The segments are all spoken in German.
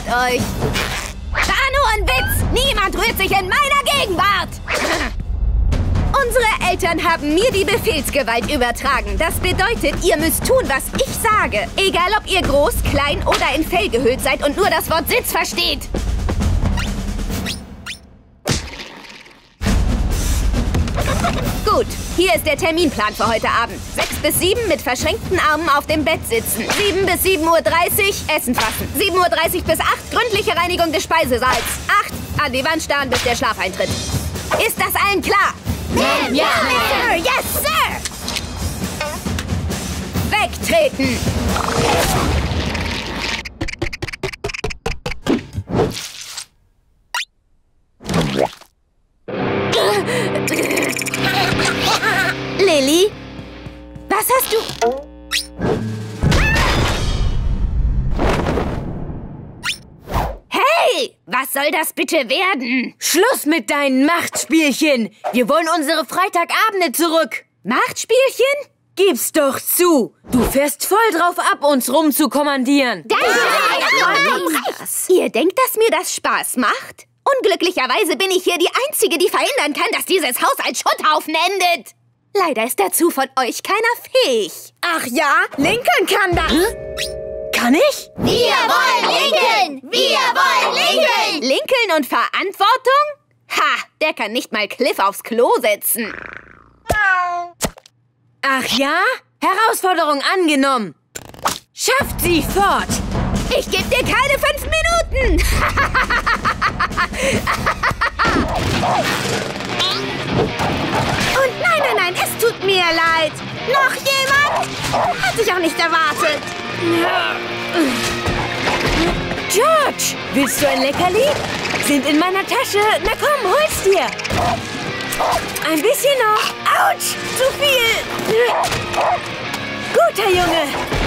euch. War nur ein Witz. Niemand rührt sich in meiner Gegenwart. Unsere Eltern haben mir die Befehlsgewalt übertragen. Das bedeutet, ihr müsst tun, was ich sage. Egal, ob ihr groß, klein oder in Fell gehüllt seid und nur das Wort Sitz versteht. Gut, hier ist der Terminplan für heute Abend. 6 bis 7 mit verschränkten Armen auf dem Bett sitzen. 7 bis 7:30 Uhr Essen fassen. 7:30 Uhr bis 8 gründliche Reinigung des Speisesaals. 8 an die Wand starren, bis der Schlaf eintritt. Ist das allen klar? Ja, Sir! Yes, Sir! Wegtreten! Lilly? Was hast du? Hey! Was soll das bitte werden? Schluss mit deinen Machtspielchen! Wir wollen unsere Freitagabende zurück! Machtspielchen? Gib's doch zu! Du fährst voll drauf ab, uns rumzukommandieren! Ihr denkt, dass mir das Spaß macht? Unglücklicherweise bin ich hier die Einzige, die verhindern kann, dass dieses Haus als Schutthaufen endet. Leider ist dazu von euch keiner fähig. Ach ja? Lincoln kann das! Kann ich? Wir wollen Lincoln! Wir wollen Lincoln! Lincoln und Verantwortung? Ha, der kann nicht mal Cliff aufs Klo setzen. Ach ja? Herausforderung angenommen. Schafft sie fort! Ich gebe dir keine 5 Minuten! Und nein, es tut mir leid. Noch jemand? Hatte ich auch nicht erwartet. George, willst du ein Leckerli? Sind in meiner Tasche. Na komm, hol's dir. Ein bisschen noch. Autsch, zu viel. Guter Junge.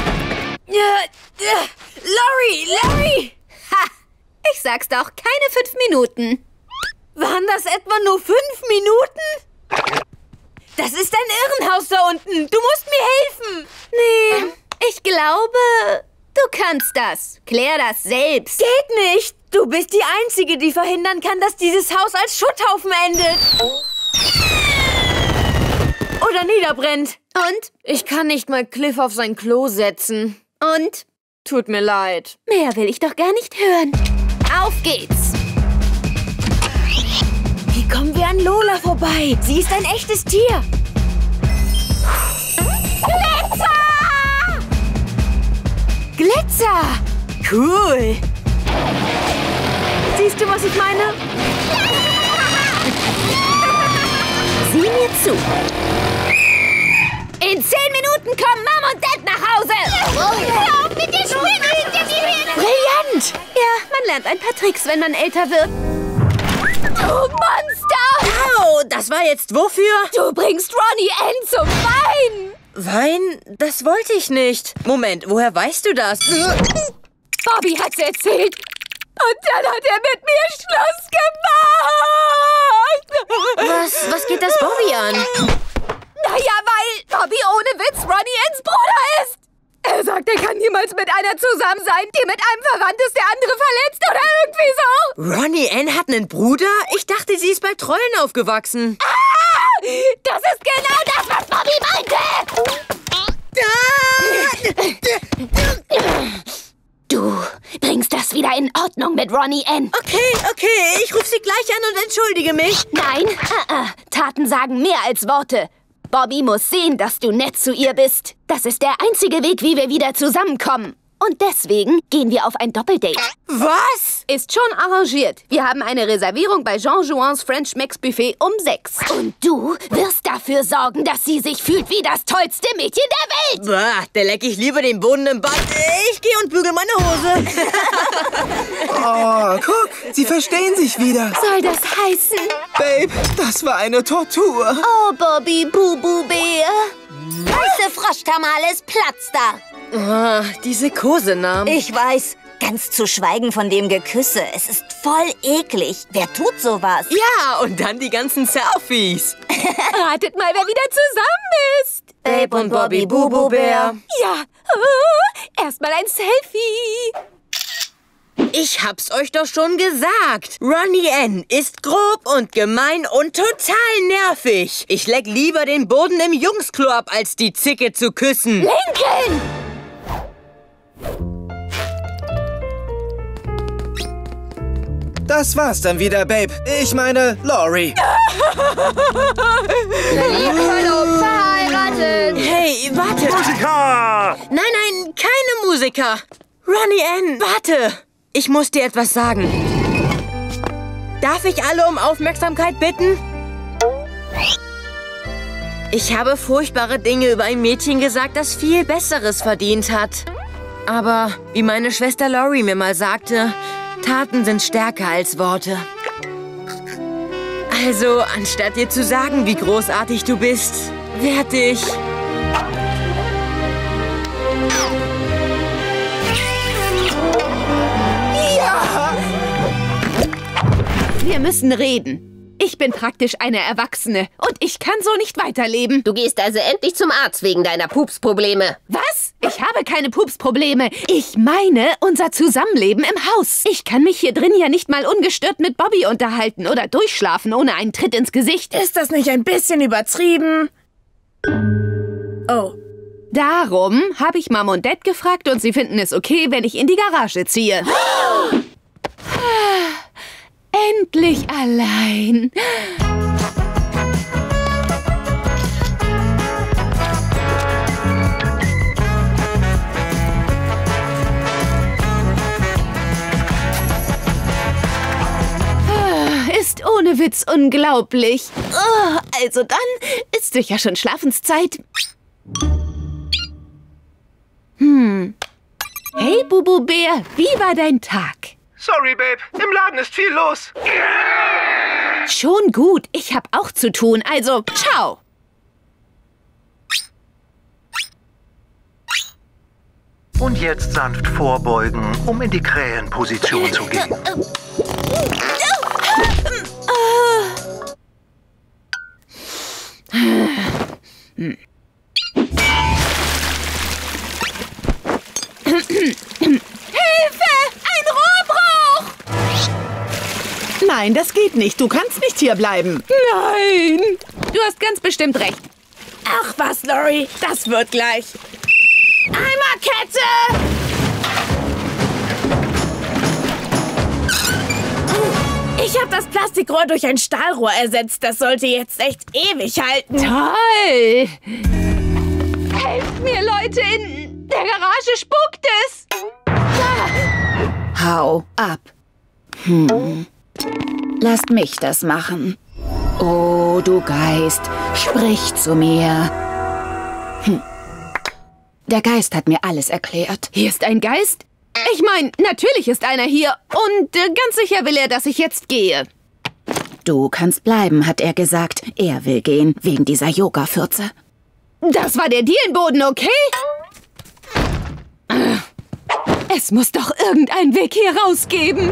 Laurie! Ha! Ich sag's doch, keine 5 Minuten. Waren das etwa nur 5 Minuten? Das ist ein Irrenhaus da unten. Du musst mir helfen. Nee, ich glaube, du kannst das. Klär das selbst. Geht nicht. Du bist die Einzige, die verhindern kann, dass dieses Haus als Schutthaufen endet. Oder niederbrennt. Und? Ich kann nicht mal Cliff auf sein Klo setzen. Und? Tut mir leid. Mehr will ich doch gar nicht hören. Auf geht's. Wie kommen wir an Lola vorbei? Sie ist ein echtes Tier. Glitzer! Cool. Siehst du, was ich meine? Sieh mir zu. In 10 Minuten kommen Mom und Dad nach Hause. Lauf mit der Spinne hinter dir hin. Brillant! Ja, man lernt ein paar Tricks, wenn man älter wird. Du Monster! Au, das war jetzt wofür? Du bringst Ronnie Ann zum Wein. Wein? Das wollte ich nicht. Moment, woher weißt du das? Bobby hat's erzählt. Und dann hat er mit mir Schluss gemacht. Was geht das Bobby an? Naja, weil Bobby ohne Witz Ronnie Anns Bruder ist. Er sagt, er kann niemals mit einer zusammen sein, die mit einem verwandt ist, der andere verletzt oder irgendwie so. Ronnie Ann hat einen Bruder? Ich dachte, sie ist bei Trollen aufgewachsen. Ah, das ist genau das, was Bobby meinte. Du bringst das wieder in Ordnung mit Ronnie Ann. Okay, ich rufe sie gleich an und entschuldige mich. Nein, Taten sagen mehr als Worte. Bobby muss sehen, dass du nett zu ihr bist. Das ist der einzige Weg, wie wir wieder zusammenkommen. Und deswegen gehen wir auf ein Doppeldate. Was? Ist schon arrangiert. Wir haben eine Reservierung bei Jean-Jouans French Max Buffet um 6. Und du wirst dafür sorgen, dass sie sich fühlt wie das tollste Mädchen der Welt. Bah, da leck ich lieber den Boden im Bad. Ich gehe und bügel meine Hose. Oh, guck, sie verstehen sich wieder. Soll das heißen? Babe, das war eine Tortur. Oh, Bobby, Bubu-Bär. Weiße Froschtamales platzt da. Ah, diese Kosenamen. Ich weiß, ganz zu schweigen von dem Geküsse. Es ist voll eklig. Wer tut sowas? Ja, und dann die ganzen Selfies. Ratet mal, wer wieder zusammen ist. Babe und Bobby Bubu Bär. Ja, erstmal ein Selfie. Ich hab's euch doch schon gesagt. Ronnie Ann ist grob und gemein und total nervig. Ich leck lieber den Boden im Jungsklo ab, als die Zicke zu küssen. Lincoln! Das war's dann wieder, Babe. Ich meine, Laurie. Verlobt, verheiratet. Hey, warte. Musiker! Nein, keine Musiker. Ronnie Ann, warte. Ich muss dir etwas sagen. Darf ich alle um Aufmerksamkeit bitten? Ich habe furchtbare Dinge über ein Mädchen gesagt, das viel Besseres verdient hat. Aber wie meine Schwester Laurie mir mal sagte, Taten sind stärker als Worte. Also, anstatt dir zu sagen, wie großartig du bist, werd ich... Wir müssen reden. Ich bin praktisch eine Erwachsene und ich kann so nicht weiterleben. Du gehst also endlich zum Arzt wegen deiner Pupsprobleme. Was? Ich habe keine Pupsprobleme. Ich meine unser Zusammenleben im Haus. Ich kann mich hier drin ja nicht mal ungestört mit Bobby unterhalten oder durchschlafen ohne einen Tritt ins Gesicht. Ist das nicht ein bisschen übertrieben? Oh. Darum habe ich Mom und Dad gefragt und sie finden es okay, wenn ich in die Garage ziehe. Endlich allein. Ist ohne Witz unglaublich. Oh, also dann ist sicher schon Schlafenszeit. Hey, Bubu-Bär, wie war dein Tag? Sorry, Babe. Im Laden ist viel los. Schon gut, ich hab auch zu tun, also ciao. Und jetzt sanft vorbeugen, um in die Krähenposition zu gehen. Nein, das geht nicht. Du kannst nicht hier bleiben. Nein, du hast ganz bestimmt recht. Ach was, Laurie, das wird gleich. Eimerkette! Ich habe das Plastikrohr durch ein Stahlrohr ersetzt. Das sollte jetzt echt ewig halten. Toll! Helft mir, Leute, in der Garage spukt es! Hau ab. Lasst mich das machen. Oh, du Geist, sprich zu mir. Der Geist hat mir alles erklärt. Hier ist ein Geist? Ich meine, natürlich ist einer hier und ganz sicher will er, dass ich jetzt gehe. Du kannst bleiben, hat er gesagt. Er will gehen, wegen dieser Yoga-Fürze. Das war der Dielenboden, okay? Es muss doch irgendeinen Weg hier rausgeben.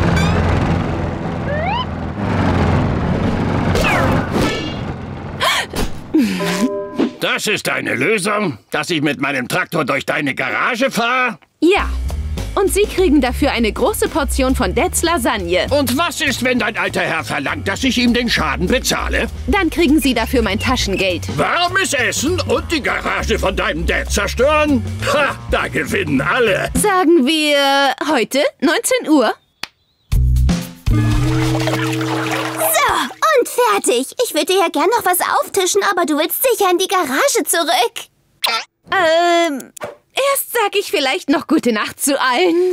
Das ist eine Lösung, dass ich mit meinem Traktor durch deine Garage fahre? Ja. Und Sie kriegen dafür eine große Portion von Dads Lasagne. Und was ist, wenn dein alter Herr verlangt, dass ich ihm den Schaden bezahle? Dann kriegen Sie dafür mein Taschengeld. Warmes Essen und die Garage von deinem Dad zerstören? Ha, da gewinnen alle. Sagen wir heute 19 Uhr? So, und fertig. Ich würde dir ja gern noch was auftischen, aber du willst sicher in die Garage zurück. Erst sag ich vielleicht noch gute Nacht zu allen.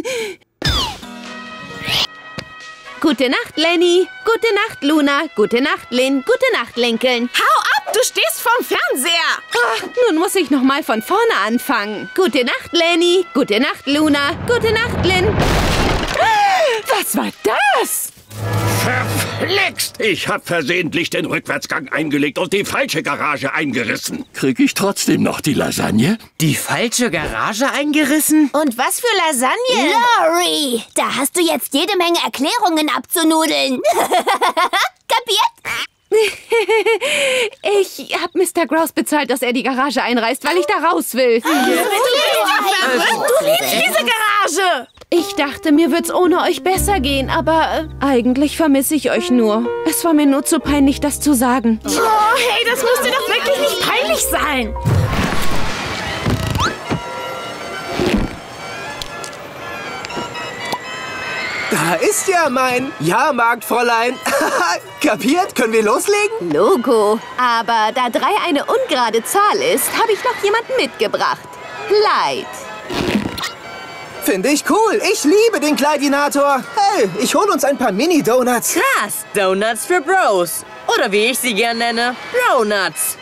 Gute Nacht, Lenny. Gute Nacht, Luna. Gute Nacht, Lynn. Gute Nacht, Lincoln. Hau ab, du stehst vorm Fernseher. Ach, nun muss ich noch mal von vorne anfangen. Gute Nacht, Lenny. Gute Nacht, Luna. Gute Nacht, Lynn. Was war das? Verflixt! Ich hab versehentlich den Rückwärtsgang eingelegt und die falsche Garage eingerissen. Krieg ich trotzdem noch die Lasagne? Die falsche Garage eingerissen? Und was für Lasagne? Laurie, da hast du jetzt jede Menge Erklärungen abzunudeln. Kapiert? Ich hab Mr. Grouse bezahlt, dass er die Garage einreißt, weil ich da raus will. Du liebst diese Garage. Garage! Ich dachte, mir wird's ohne euch besser gehen, aber eigentlich vermisse ich euch nur. Es war mir nur zu peinlich, das zu sagen. Oh, hey, das muss dir doch wirklich nicht peinlich sein. Da ist ja mein Jahrmarktfräulein. Kapiert? Können wir loslegen? Logo. Aber da 3 eine ungerade Zahl ist, habe ich noch jemanden mitgebracht. Clyde. Finde ich cool. Ich liebe den Kleidinator. Hey, ich hole uns ein paar Mini-Donuts. Krass, Donuts für Bros. Oder wie ich sie gern nenne, Bro-Nuts.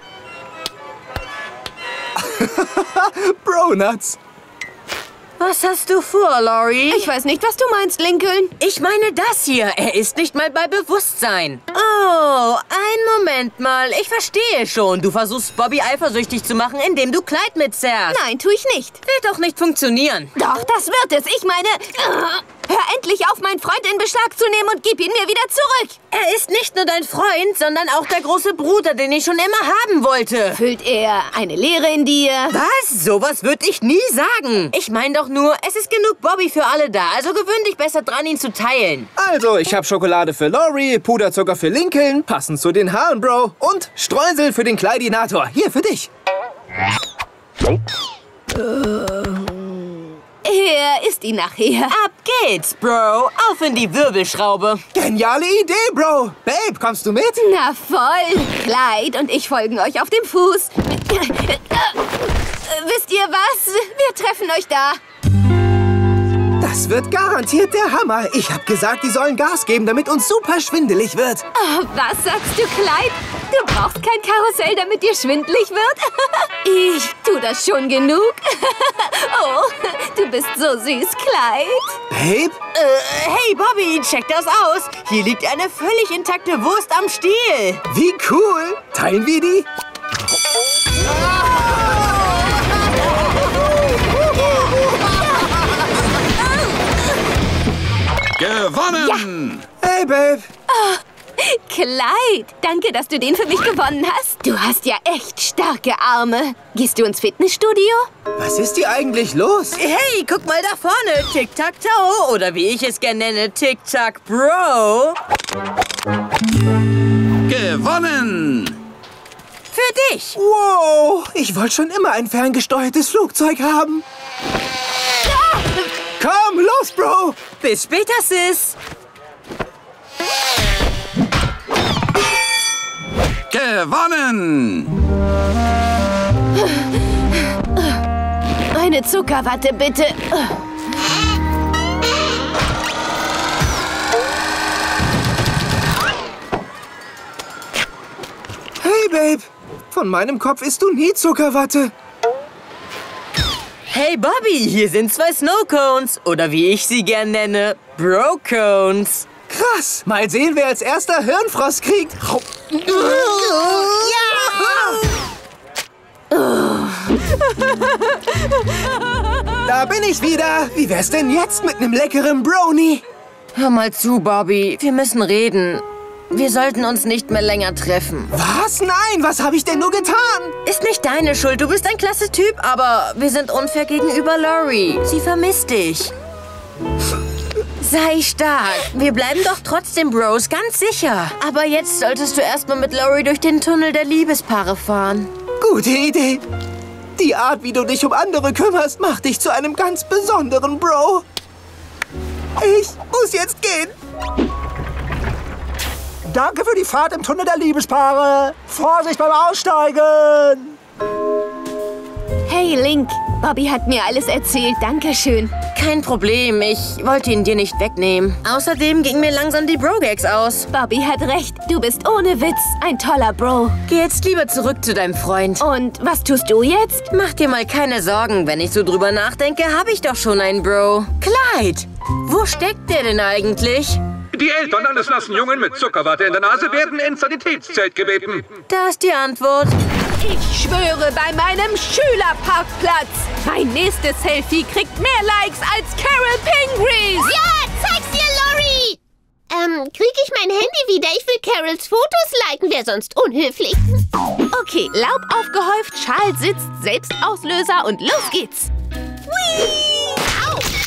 Bro-Nuts. Was hast du vor, Laurie? Ich weiß nicht, was du meinst, Lincoln. Ich meine das hier. Er ist nicht mal bei Bewusstsein. Oh, einen Moment mal. Ich verstehe schon. Du versuchst, Bobby eifersüchtig zu machen, indem du Clyde mitzerrst. Nein, tue ich nicht. Wird doch nicht funktionieren. Doch, das wird es. Ich meine, hör endlich auf, meinen Freund in Beschlag zu nehmen und gib ihn mir wieder zurück. Er ist nicht nur dein Freund, sondern auch der große Bruder, den ich schon immer haben wollte. Fühlt er eine Leere in dir? Was? Sowas würde ich nie sagen. Ich meine doch nur, es ist genug Bobby für alle da. Also gewöhn dich besser dran, ihn zu teilen. Also, ich habe Schokolade für Laurie, Puderzucker für Lincoln, passend zu den Haaren, Bro, und Streusel für den Kleidinator. Hier, für dich. Er isst ihn nachher. Ab geht's, Bro. Auf in die Wirbelschraube. Geniale Idee, Bro. Babe, kommst du mit? Na voll. Clyde und ich folgen euch auf dem Fuß. Wisst ihr was? Wir treffen euch da. Das wird garantiert der Hammer. Ich habe gesagt, die sollen Gas geben, damit uns super schwindelig wird. Oh, was sagst du, Clyde? Du brauchst kein Karussell, damit dir schwindelig wird? Ich tu das schon genug. Oh, du bist so süß, Clyde. Babe? Hey, Bobby, check das aus. Hier liegt eine völlig intakte Wurst am Stiel. Wie cool. Teilen wir die? Gewonnen! Ja. Hey, Babe. Oh, Clyde, danke, dass du den für mich gewonnen hast. Du hast ja echt starke Arme. Gehst du ins Fitnessstudio? Was ist hier eigentlich los? Hey, guck mal da vorne. Tic-Tac-Toe. Oder wie ich es gerne nenne, Tic-Tac-Bro. Gewonnen! Für dich. Wow, ich wollte schon immer ein ferngesteuertes Flugzeug haben. Komm, los, Bro. Bis später, Sis. Gewonnen! Eine Zuckerwatte, bitte. Hey, Babe. Von meinem Kopf isst du nie Zuckerwatte. Hey, Bobby, hier sind 2 Snow Cones. Oder wie ich sie gern nenne, Bro Cones. Krass. Mal sehen, wer als erster Hirnfrost kriegt. Da bin ich wieder. Wie wär's denn jetzt mit einem leckeren Brownie? Hör mal zu, Bobby. Wir müssen reden. Wir sollten uns nicht mehr länger treffen. Was? Nein, was habe ich denn nur getan? Ist nicht deine Schuld. Du bist ein klasse Typ, aber wir sind unfair gegenüber Laurie. Sie vermisst dich. Sei stark. Wir bleiben doch trotzdem Bros, ganz sicher. Aber jetzt solltest du erstmal mit Laurie durch den Tunnel der Liebespaare fahren. Gute Idee. Die Art, wie du dich um andere kümmerst, macht dich zu einem ganz besonderen Bro. Ich muss jetzt gehen. Danke für die Fahrt im Tunnel der Liebespaare. Vorsicht beim Aussteigen. Hey, Link. Bobby hat mir alles erzählt. Dankeschön. Kein Problem. Ich wollte ihn dir nicht wegnehmen. Außerdem ging mir langsam die Bro-Gags aus. Bobby hat recht. Du bist ohne Witz ein toller Bro. Geh jetzt lieber zurück zu deinem Freund. Und was tust du jetzt? Mach dir mal keine Sorgen. Wenn ich so drüber nachdenke, habe ich doch schon einen Bro. Clyde! Wo steckt der denn eigentlich? Die Eltern eines nassen Jungen mit Zuckerwatte in der Nase werden ins Sanitätszelt gebeten. Da ist die Antwort. Ich schwöre bei meinem Schülerparkplatz. Mein nächstes Selfie kriegt mehr Likes als Carol Pingree. Ja, zeig's dir, Laurie. Krieg ich mein Handy wieder? Ich will Carols Fotos liken. Wäre sonst unhöflich. Okay, Laub aufgehäuft, Schal sitzt, Selbstauslöser und los geht's. Whee! Au!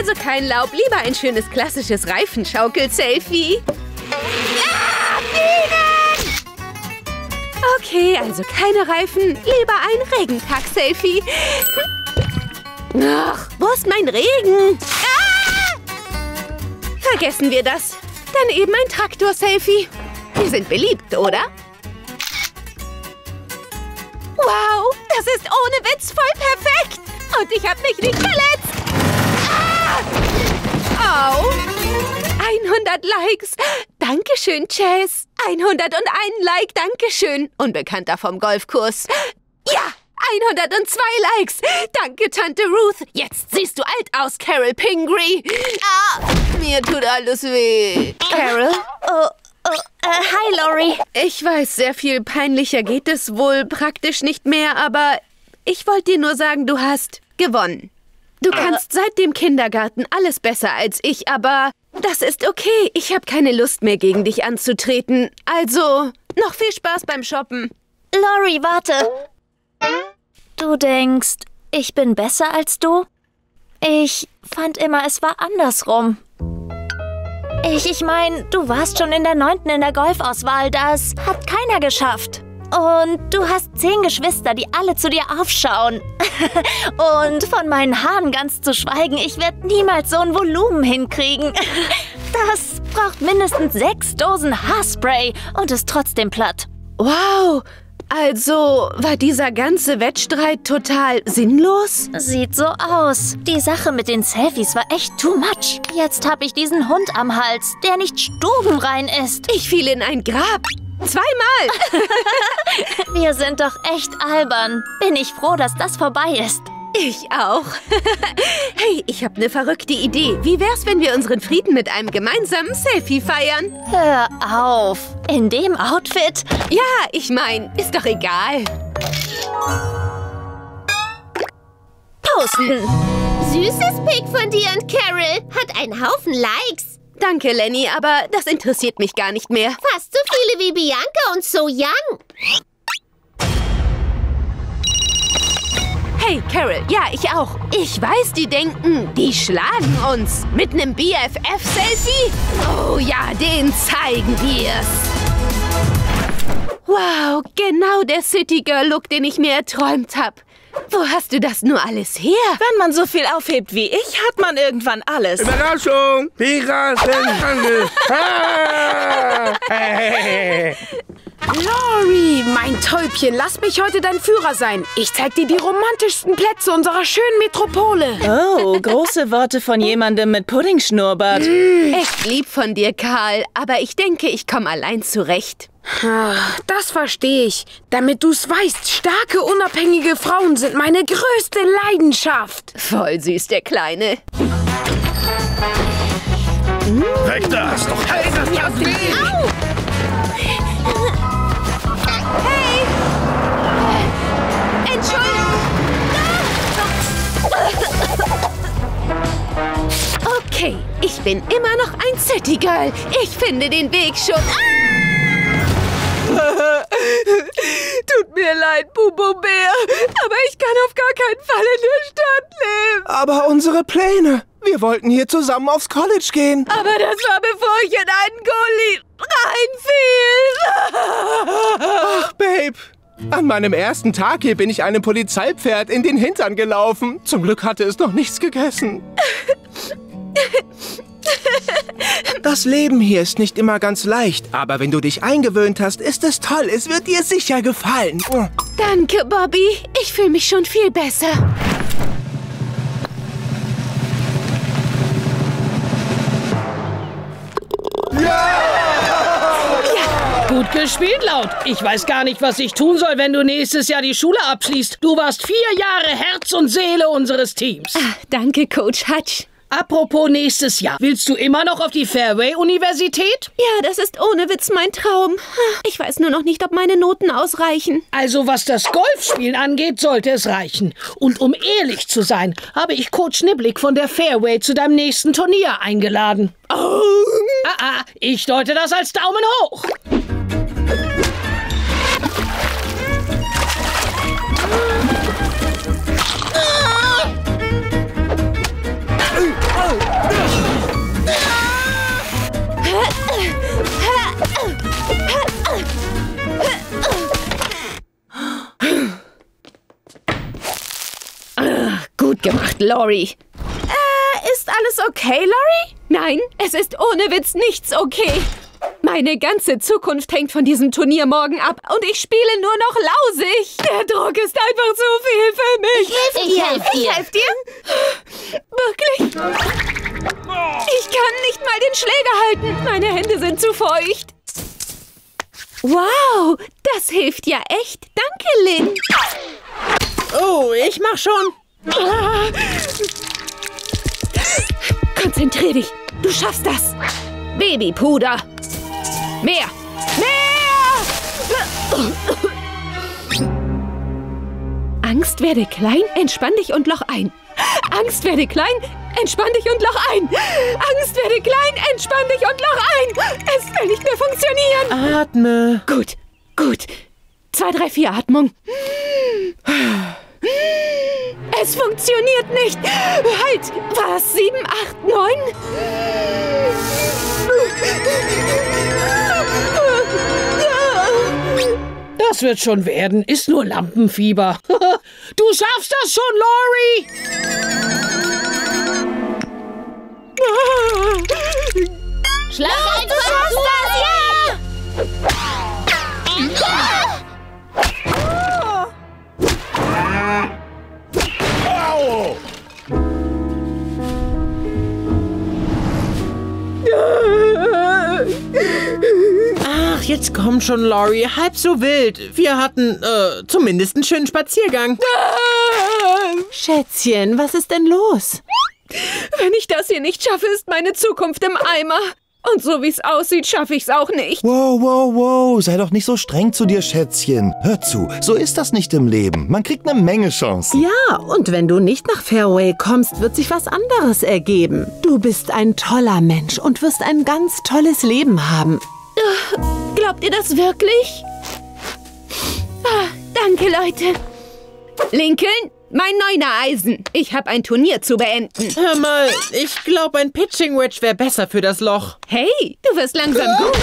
Also kein Laub, lieber ein schönes klassisches Reifenschaukel-Selfie. Ah, Bienen! Okay, also keine Reifen, lieber ein Regentag-Selfie. Ach, wo ist mein Regen? Ah! Vergessen wir das. Dann eben ein Traktor-Selfie. Wir sind beliebt, oder? Wow, das ist ohne Witz voll perfekt. Und ich habe mich nicht verletzt. Ah! Au. 100 Likes. Dankeschön, Chase. 101 Like, Dankeschön. Unbekannter vom Golfkurs. Ja, 102 Likes. Danke, Tante Ruth. Jetzt siehst du alt aus, Carol Pingree. Ah, mir tut alles weh. Carol? Hi, Lori. Ich weiß, sehr viel peinlicher geht es wohl praktisch nicht mehr, aber ich wollte dir nur sagen, du hast gewonnen. Du kannst seit dem Kindergarten alles besser als ich, aber das ist okay. Ich habe keine Lust mehr, gegen dich anzutreten. Also, noch viel Spaß beim Shoppen. Lori, warte. Du denkst, ich bin besser als du? Ich fand immer, es war andersrum. Ich meine, du warst schon in der 9. in der Golfauswahl. Das hat keiner geschafft. Und du hast 10 Geschwister, die alle zu dir aufschauen. Und von meinen Haaren ganz zu schweigen, ich werde niemals so ein Volumen hinkriegen. Das braucht mindestens 6 Dosen Haarspray und ist trotzdem platt. Wow, also war dieser ganze Wettstreit total sinnlos? Sieht so aus. Die Sache mit den Selfies war echt too much. Jetzt habe ich diesen Hund am Hals, der nicht stubenrein ist. Ich fiel in ein Grab. 2-mal. Wir sind doch echt albern. Bin ich froh, dass das vorbei ist. Ich auch. Hey, ich habe eine verrückte Idee. Wie wär's, wenn wir unseren Frieden mit einem gemeinsamen Selfie feiern? Hör auf. In dem Outfit? Ja, ich meine, ist doch egal. Posten. Süßes Pick von dir und Carol. Hat einen Haufen Likes. Danke, Lenny, aber das interessiert mich gar nicht mehr. Fast so viele wie Bianca und So Young. Hey, Carol, ja, ich auch. Ich weiß, die denken, die schlagen uns. Mit einem BFF-Selfie? Oh ja, den zeigen wir's. Wow, genau der City-Girl-Look, den ich mir erträumt habe. Wo hast du das nur alles her? Wenn man so viel aufhebt wie ich, hat man irgendwann alles. Überraschung! Piratenangel! Lori, mein Täubchen, lass mich heute dein Führer sein. Ich zeig dir die romantischsten Plätze unserer schönen Metropole. Oh, große Worte von jemandem mit Puddingschnurrbart. Echt lieb von dir, Karl, aber ich denke, ich komme allein zurecht. Das verstehe ich. Damit du's weißt, starke, unabhängige Frauen sind meine größte Leidenschaft. Voll süß, der Kleine. Weg da, ist doch hey, das aus dem Weg. Hey! Entschuldigung! Okay, ich bin immer noch ein City Girl. Ich finde den Weg schon. Tut mir leid, Bubu-Bär, aber ich kann auf gar keinen Fall in der Stadt leben. Aber unsere Pläne. Wir wollten hier zusammen aufs College gehen. Aber das war, bevor ich in einen Gully reinfiel. Ach, Babe. An meinem ersten Tag hier bin ich einem Polizeipferd in den Hintern gelaufen. Zum Glück hatte es noch nichts gegessen. Das Leben hier ist nicht immer ganz leicht, aber wenn du dich eingewöhnt hast, ist es toll. Es wird dir sicher gefallen. Danke, Bobby. Ich fühle mich schon viel besser. Gut gespielt, Laut. Ich weiß gar nicht, was ich tun soll, wenn du nächstes Jahr die Schule abschließt. Du warst 4 Jahre Herz und Seele unseres Teams. Danke, Coach Hutch. Apropos nächstes Jahr. Willst du immer noch auf die Fairway-Universität? Ja, das ist ohne Witz mein Traum. Ich weiß nur noch nicht, ob meine Noten ausreichen. Also was das Golfspielen angeht, sollte es reichen. Und um ehrlich zu sein, habe ich Coach Niblick von der Fairway zu deinem nächsten Turnier eingeladen. Oh. Ich deute das als Daumen hoch. Gut gemacht, Lori. Ist alles okay, Lori? Nein, es ist ohne Witz nichts okay. Meine ganze Zukunft hängt von diesem Turnier morgen ab und ich spiele nur noch lausig. Der Druck ist einfach zu viel für mich. Ich helfe dir. Wirklich? Ich kann nicht mal den Schläger halten. Meine Hände sind zu feucht. Wow, das hilft ja echt. Danke, Lynn. Oh, ich mach schon. Konzentrier dich. Du schaffst das. Babypuder. Mehr. Angst werde klein, entspann dich und loch ein. Angst werde klein, entspann dich und loch ein. Angst werde klein, entspann dich und loch ein. Es will nicht mehr funktionieren. Atme. Gut, gut. 2, 3, 4 Atmung. Es funktioniert nicht. Halt, was? 7, 8, 9? Das wird schon werden. Ist nur Lampenfieber. Du schaffst das schon, Lori! Schlag einfach zu! Ach, jetzt komm schon, Lori. Halb so wild. Wir hatten, zumindest einen schönen Spaziergang. Schätzchen, was ist denn los? Wenn ich das hier nicht schaffe, ist meine Zukunft im Eimer. Und so wie es aussieht, schaffe ich es auch nicht. Wow, wow, wow. Sei doch nicht so streng zu dir, Schätzchen. Hör zu, so ist das nicht im Leben. Man kriegt eine Menge Chancen. Ja, und wenn du nicht nach Fairway kommst, wird sich was anderes ergeben. Du bist ein toller Mensch und wirst ein ganz tolles Leben haben. Glaubt ihr das wirklich? Danke, Leute. Lincoln, mein 9er Eisen. Ich habe ein Turnier zu beenden. Hör mal, ich glaube, ein Pitching Wedge wäre besser für das Loch. Hey, du wirst langsam gut.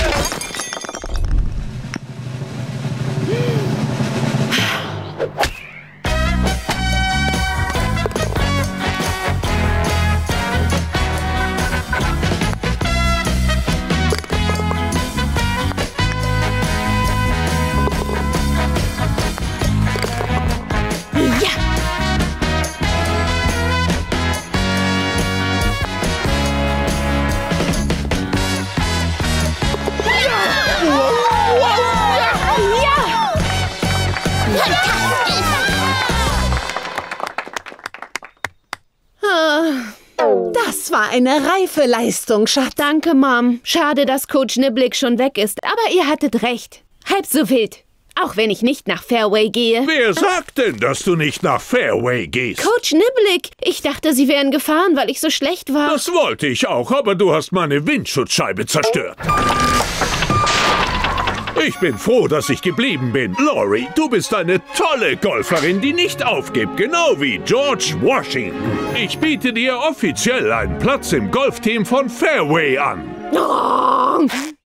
Das war eine reife Leistung, Schatz. Danke, Mom. Schade, dass Coach Niblick schon weg ist, aber ihr hattet recht. Halb so wild. Auch wenn ich nicht nach Fairway gehe. Wer sagt denn, dass du nicht nach Fairway gehst? Coach Niblick. Ich dachte, Sie wären gefahren, weil ich so schlecht war. Das wollte ich auch, aber du hast meine Windschutzscheibe zerstört. Ich bin froh, dass ich geblieben bin. Lori, du bist eine tolle Golferin, die nicht aufgibt, genau wie George Washington. Ich biete dir offiziell einen Platz im Golfteam von Fairway an. Oh.